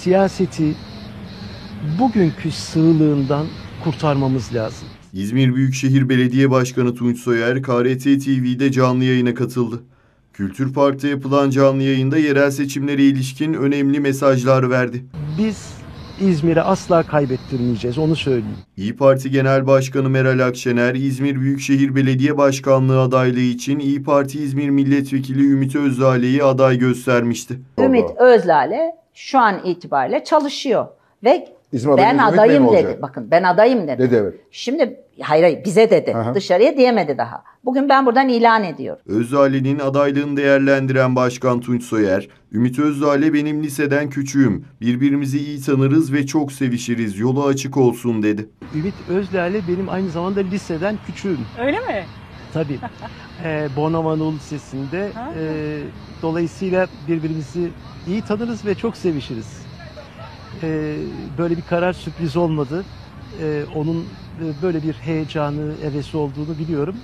siyaseti bugünkü sığlığından kurtarmamız lazım. İzmir Büyükşehir Belediye Başkanı Tunç Soyer, KRT TV'de canlı yayına katıldı. Kültür Park'ta yapılan canlı yayında yerel seçimlere ilişkin önemli mesajlar verdi. Biz İzmir'e asla kaybettirmeyeceğiz, onu söyleyeyim. İYİ Parti Genel Başkanı Meral Akşener, İzmir Büyükşehir Belediye Başkanlığı adaylığı için İYİ Parti İzmir Milletvekili Ümit Özdağ'ı aday göstermişti. Ümit Özdağ şu an itibariyle çalışıyor ve İzmir ben adayım dedi. olacak? Bakın ben adayım dedi. Dedi, evet. Şimdi hayır bize dedi. Aha. Dışarıya diyemedi daha. Bugün ben buradan ilan ediyorum. Özdağ'ın adaylığını değerlendiren Başkan Tunç Soyer, Ümit Özdağ benim liseden küçüğüm, birbirimizi iyi tanırız ve çok sevişiriz, yolu açık olsun dedi. Ümit Özdağ benim aynı zamanda liseden küçüğüm. Öyle mi? Tabii. Bonavano Lisesi'nde. Dolayısıyla birbirimizi iyi tanırız ve çok sevişiriz. Böyle bir karar sürpriz olmadı. Onun böyle bir heyecanı, hevesi olduğunu biliyorum.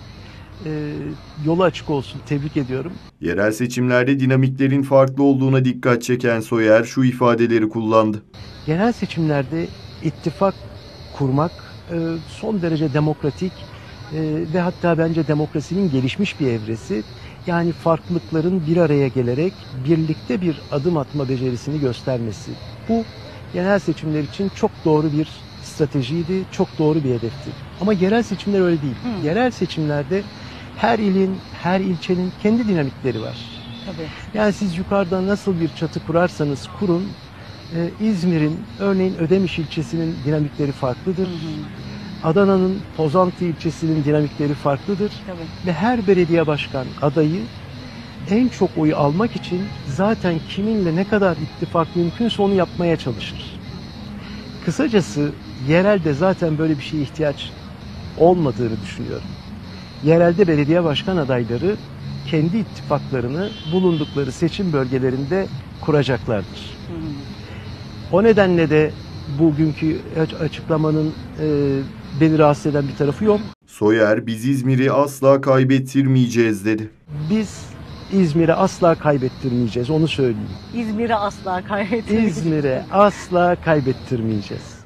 Yolu açık olsun. Tebrik ediyorum. Yerel seçimlerde dinamiklerin farklı olduğuna dikkat çeken Soyer şu ifadeleri kullandı. Genel seçimlerde ittifak kurmak son derece demokratik ve hatta bence demokrasinin gelişmiş bir evresi. Yani farklılıkların bir araya gelerek birlikte bir adım atma becerisini göstermesi. Bu genel seçimler için çok doğru bir stratejiydi, çok doğru bir hedefti. Ama yerel seçimler öyle değil. Yerel seçimlerde her ilin, her ilçenin kendi dinamikleri var. Tabii. Yani siz yukarıdan nasıl bir çatı kurarsanız kurun, İzmir'in, örneğin Ödemiş ilçesinin dinamikleri farklıdır. Adana'nın Pozantı ilçesinin dinamikleri farklıdır. Tabii. Ve her belediye başkan adayı en çok oyu almak için zaten kiminle ne kadar ittifak mümkünse onu yapmaya çalışır. Kısacası yerelde zaten böyle bir şeye ihtiyaç olmadığını düşünüyorum. Yerelde belediye başkan adayları kendi ittifaklarını bulundukları seçim bölgelerinde kuracaklardır. O nedenle de bugünkü açıklamanın beni rahatsız eden bir tarafı yok. Soyer, biz İzmir'i asla kaybettirmeyeceğiz dedi. Biz İzmir'e asla kaybettirmeyeceğiz, onu söyleyeyim. İzmir'i asla kaybetmeyiz. İzmir'e asla kaybettirmeyeceğiz.